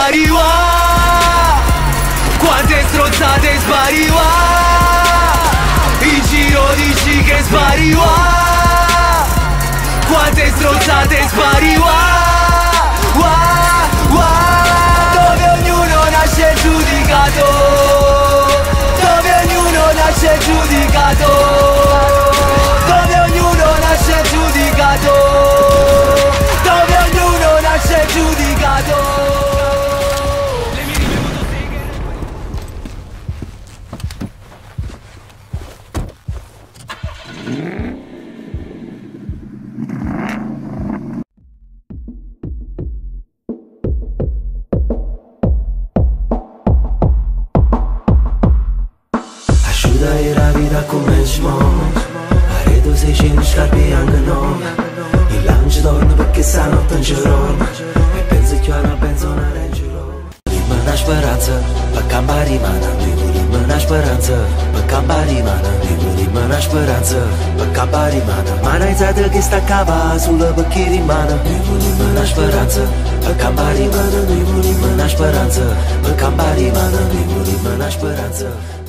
spariva, quante strozzate spariva, in giro dici che spariva, quante strozzate spariva. Dove ognuno nasce giudicato, dove ognuno nasce giudicato, dove ognuno nasce giudicato, dove ognuno nasce giudicato. Ajuda a vida come ci muove, arredo 600 scarpe anche nuove, il lounge dorme perché stanotte non ci dorme, e penso che ora penso una reggiolo. Volimmo una speranza, per cambiare rimane, noi volimmo una speranza, per cambiare rimane, noi volimmo una speranza, per cambiare rimane, ma non sai che sta a cava solo perché rimane, noi volimmo una speranza, per cambiare rimane, noi volimmo una speranza, per cambiare rimane, noi volimmo una speranza.